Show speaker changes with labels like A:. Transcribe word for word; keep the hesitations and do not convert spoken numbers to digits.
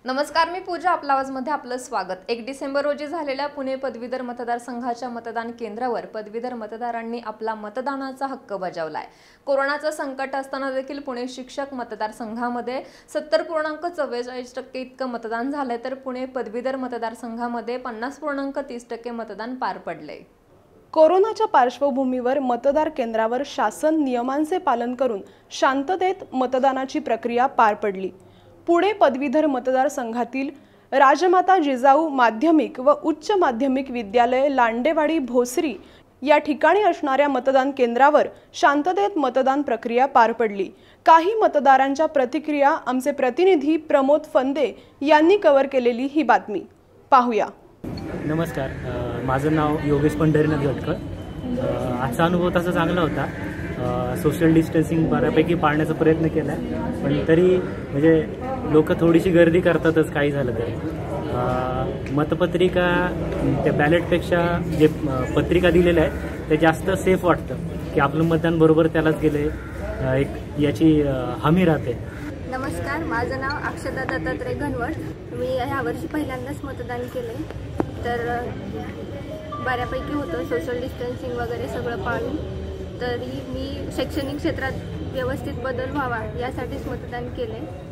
A: नमस्कार, मी पूजा. आपल्या आवाजमध्ये आपलं स्वागत. एक डिसेंबर रोजी झालेल्या पुणे पदवीधर मतदारसंघाच्या मतदान केंद्रावर पदवीधर मतदारांनी आपला मतदानाचा हक्क बजावलाय. कोरोनाचं संकट असताना देखील पुणे शिक्षक मतदारसंघामध्ये सत्तर पूर्णांक चव्वेचाळीस टक्के इतकं मतदान झालंय, तर पुणे पदवीधर मतदारसंघामध्ये पन्नास पूर्णांक तीस टक्के मतदान पार पडले.
B: कोरोनाच्या पार्श्वभूमीवर मतदार केंद्रावर शासन नियमांचे पालन करून शांततेत मतदानाची प्रक्रिया पार पडली. पुणे पदवीधर मतदारसंघातील राजमाता जिजाऊ माध्यमिक व उच्च माध्यमिक विद्यालय लांडेवाडी भोसरी या ठिकाणी असणाऱ्या मतदान केंद्रावर शांततेत मतदान प्रक्रिया पार पडली. काही मतदारांच्या प्रतिक्रिया आमचे प्रतिनिधी प्रमोद फंदे यांनी कव्हर केलेली ही बातमी पाहूया.
C: नमस्कार, माझं नाव योगेश पंढरीनाथ गटकर. आजचा अनुभव तसा चांगला होता. सोशल डिस्टन्सिंग बऱ्यापैकी पाळण्याचा प्रयत्न केला, पण तरी म्हणजे लोक थोडीशी गर्दी करतातच काही झालं तरी. मतपत्रिका त्या बॅलेटपेक्षा जे पत्रिका दिलेल्या आहेत ते जास्त सेफ वाटतं की आपलं मतदान बरोबर त्यालाच गेले, एक याची हमी राहते.
D: नमस्कार, माझं नाव अक्षता दत्तात्रय घनवट. मी ह्यावर्षी पहिल्यांदाच मतदान केले, तर बऱ्यापैकी होतं सोशल डिस्टन्सिंग वगैरे सगळं पाळून. तरी मी शैक्षणिक क्षेत्रात व्यवस्थित बदल व्हावा यासाठीच मतदान केले.